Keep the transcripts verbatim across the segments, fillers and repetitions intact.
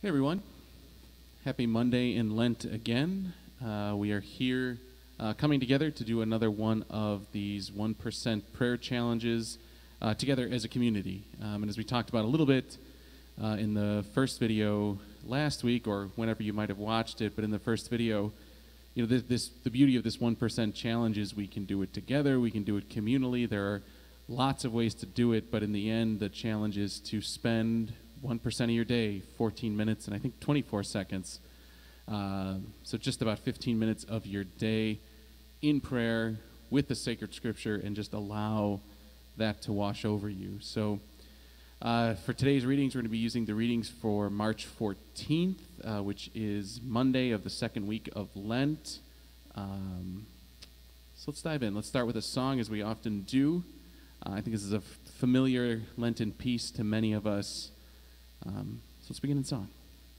Hey everyone, happy Monday in Lent again. Uh, we are here uh, coming together to do another one of these one percent prayer challenges uh, together as a community. Um, and as we talked about a little bit uh, in the first video last week, or whenever you might have watched it, but in the first video, you know, this, this the beauty of this one percent challenge is we can do it together, we can do it communally. There are lots of ways to do it, but in the end, the challenge is to spend one percent of your day, fourteen minutes, and I think twenty-four seconds. Uh, so just about fifteen minutes of your day in prayer with the sacred scripture, and just allow that to wash over you. So uh, for today's readings, we're going to be using the readings for March fourteenth, uh, which is Monday of the second week of Lent. Um, so let's dive in. Let's start with a song, as we often do. Uh, I think this is a f- familiar Lenten piece to many of us. Um, so let's begin in song.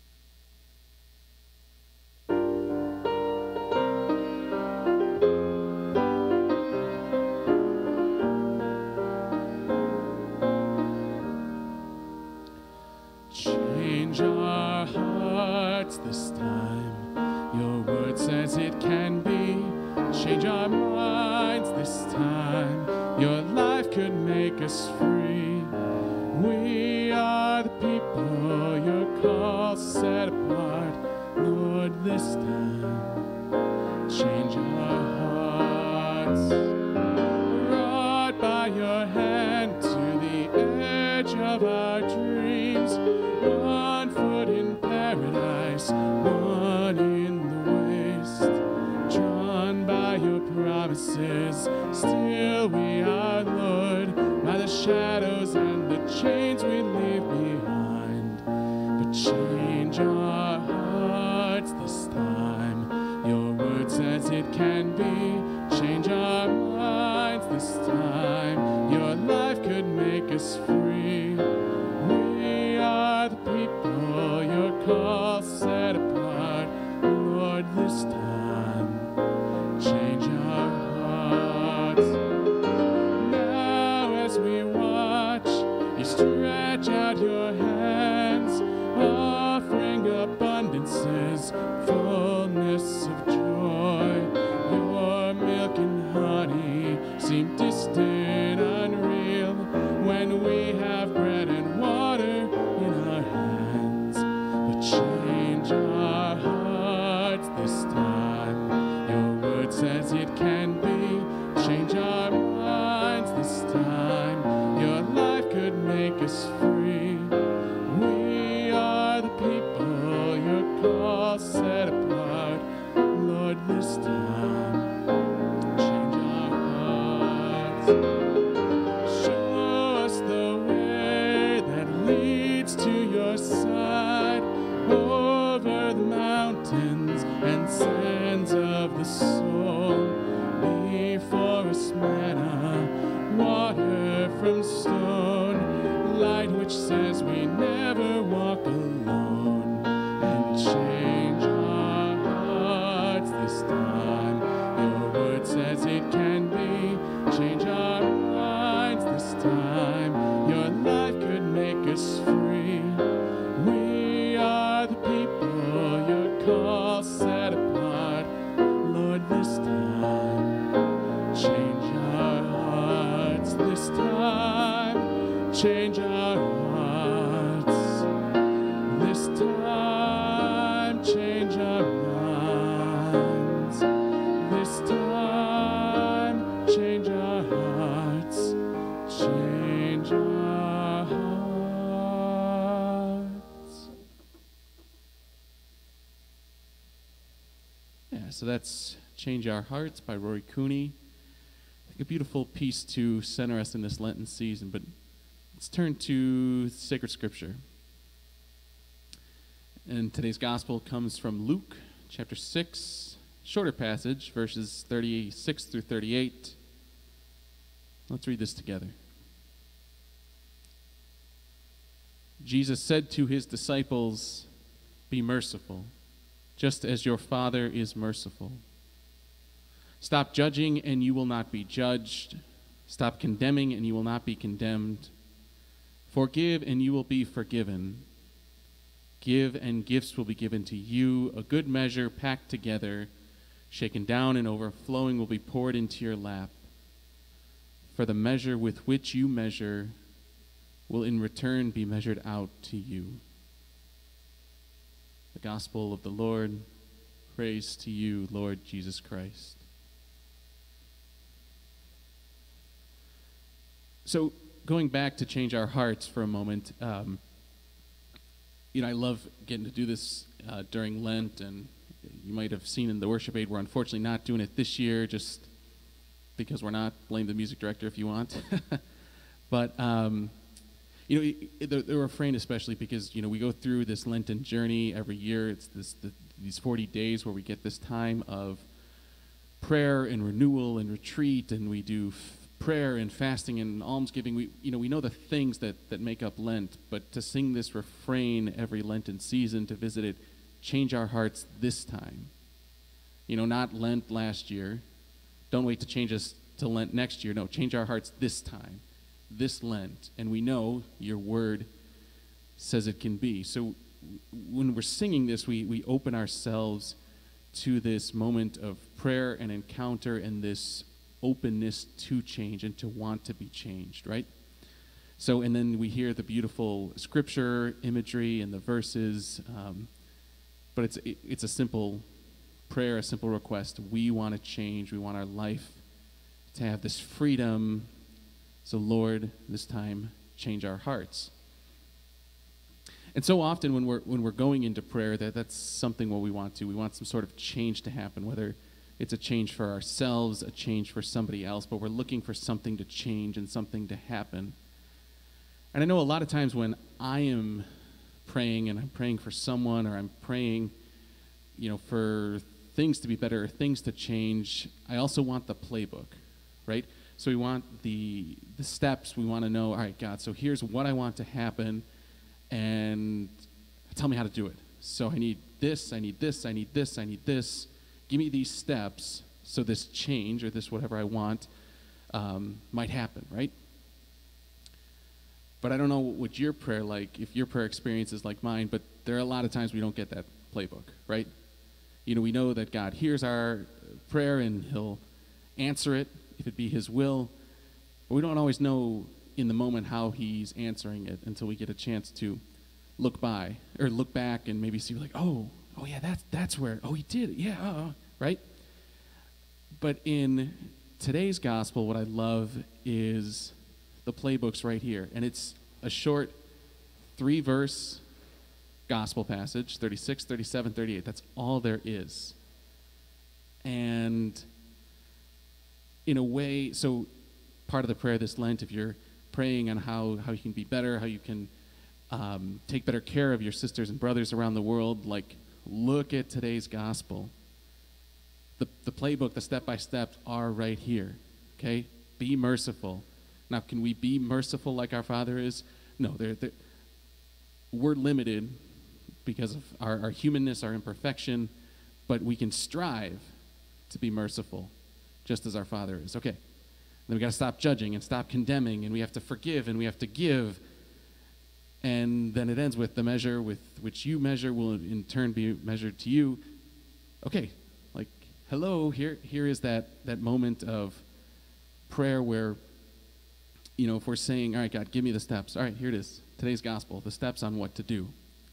Change our hearts this time. Your word says it can be. Change our minds this time. Your life could make us free. We are the people your call set apart. Lord, this time, change our hearts. Brought by your hand to the edge of our dreams. One foot in paradise, one in the waste. Drawn by your promises, still we are, Lord, by the shadows and the chains we leave behind. But change our hearts this time. Your word says it can be. Change our minds this time. Your life could make us free. We are the people your call set apart. Lord, this time, change our hearts. Now as we watch, you stretch out your hands, offering abundances, fullness of joy. Your milk and honey seem distant, unreal, when we have bread and water in our hands. But change our hearts this time. Your word says it can be. Change our minds this time. Your life could make us free. We are the people your call set apart. Lord, this time, change our hearts. Show us the way that leads to your side, over the mountains and sands of the soul. Before us manna, water from stone, light which says we never walk alone. And change our hearts this time. Your word says it can be. Change our minds this time. Your life could make us free. We are the people your call set apart. Lord, this time, change our hearts this time. Change our hearts this time. Change our minds this time. Change our hearts. Change our hearts. Yeah, so that's Change Our Hearts by Rory Cooney. I think a beautiful piece to center us in this Lenten season, but let's turn to sacred scripture. And today's gospel comes from Luke chapter six, shorter passage, verses thirty-six through thirty-eight. Let's read this together. Jesus said to his disciples, "Be merciful, just as your Father is merciful. Stop judging, and you will not be judged. Stop condemning, and you will not be condemned. Forgive, and you will be forgiven. Give, and gifts will be given to you. A good measure, packed together, shaken down and overflowing, will be poured into your lap. For the measure with which you measure will in return be measured out to you. The gospel of the Lord. Praise to you, Lord Jesus Christ. So, going back to change our hearts for a moment, um, you know, I love getting to do this uh, during Lent, and you might have seen in the worship aid, we're unfortunately not doing it this year, just because we're not. Blame the music director if you want. But, um, you know, the, the refrain especially, because, you know, we go through this Lenten journey every year. It's this the, these forty days where we get this time of prayer and renewal and retreat, and we do f- prayer and fasting and almsgiving. We, you know, we know the things that, that make up Lent, but to sing this refrain every Lenten season, to visit it, change our hearts this time. You know, not Lent last year. Don't wait to change us to Lent next year. No, change our hearts this time, this Lent. And we know your word says it can be. So when we're singing this, we, we open ourselves to this moment of prayer and encounter and this openness to change and to want to be changed, right? So, and then we hear the beautiful scripture imagery and the verses, um, but it's it, it's a simple prayer, a simple request. We want to change. We want our life to have this freedom. So, Lord, this time, change our hearts. And so often when we're when we're going into prayer, that that's something what we want to. We want some sort of change to happen, whether it's a change for ourselves, a change for somebody else, but we're looking for something to change and something to happen. And I know a lot of times when I am praying and I'm praying for someone, or I'm praying, you know, for things to be better or things to change, I also want the playbook, right? So we want the the steps. We want to know, all right, God, so here's what I want to happen, and tell me how to do it. So I need this, I need this, I need this, I need this. Give me these steps so this change or this whatever I want um, might happen, right? But I don't know what your prayer like, if your prayer experience is like mine, but there are a lot of times we don't get that playbook, right? You know, we know that God hears our prayer and he'll answer it if it be his will, but we don't always know in the moment how he's answering it until we get a chance to look by or look back and maybe see like, oh, oh yeah, that's that's where, oh, he did it, yeah, uh, right? But in today's gospel, what I love is the playbook's right here. And it's a short three-verse gospel passage, thirty-six, thirty-seven, thirty-eight. That's all there is. And in a way, so part of the prayer this Lent, if you're praying on how, how you can be better, how you can um, take better care of your sisters and brothers around the world, like, look at today's gospel. The, the playbook, the step-by-steps are right here, okay? Be merciful. Now, can we be merciful like our Father is? No, they're, they're, we're limited because of our, our humanness, our imperfection, but we can strive to be merciful just as our Father is. Okay, then we got to stop judging and stop condemning, and we have to forgive and we have to give. And then it ends with the measure with which you measure will in turn be measured to you. Okay, like, hello, here here is that, that moment of prayer where, you know, if we're saying, all right, God, give me the steps. All right, here it is, today's gospel, the steps on what to do.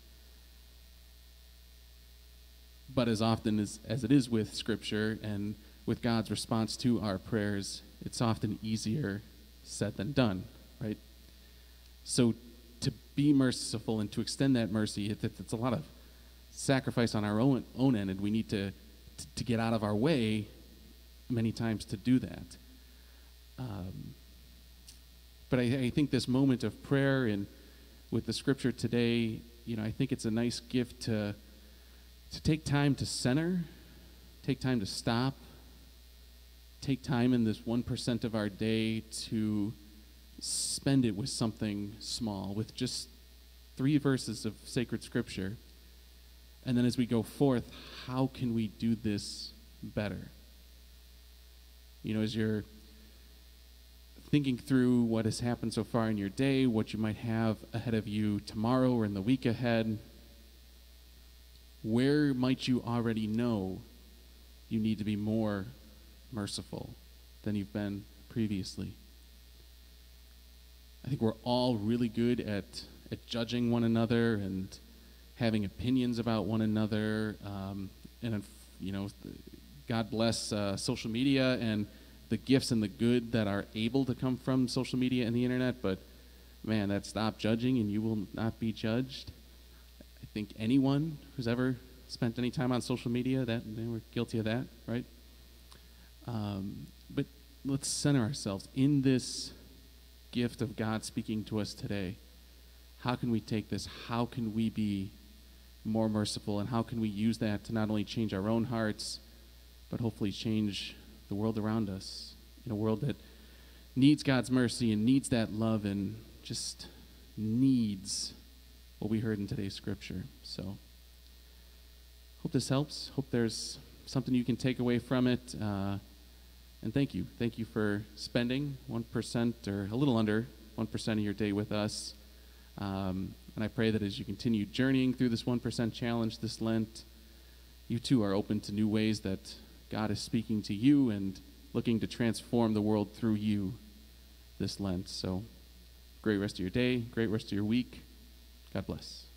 But as often as, as it is with Scripture and with God's response to our prayers, it's often easier said than done, right? So to be merciful and to extend that mercy, it, it, it's a lot of sacrifice on our own own end, and we need to, to, to get out of our way many times to do that. Um, but I, I think this moment of prayer and with the Scripture today, you know, I think it's a nice gift to to take time to center, take time to stop, take time in this one percent of our day to spend it with something small, with just three verses of sacred Scripture. And then as we go forth, how can we do this better? You know, as you're thinking through what has happened so far in your day, what you might have ahead of you tomorrow or in the week ahead, where might you already know you need to be more merciful than you've been previously? I think we're all really good at, at judging one another and having opinions about one another. Um, and, you know, God bless uh, social media and the gifts and the good that are able to come from social media and the internet. But, man, that stop judging and you will not be judged. I think anyone who's ever spent any time on social media, that they were guilty of that, right? Um, but let's center ourselves in this gift of God speaking to us today. How can we take this? How can we be more merciful? And how can we use that to not only change our own hearts, but hopefully change the world around us, in a world that needs God's mercy and needs that love and just needs what we heard in today's scripture. So hope this helps. Hope there's something you can take away from it. Uh, and thank you. Thank you for spending one percent or a little under one percent of your day with us. Um, and I pray that as you continue journeying through this one percent challenge this Lent, you too are open to new ways that God is speaking to you and looking to transform the world through you this Lent. So great rest of your day, great rest of your week. God bless.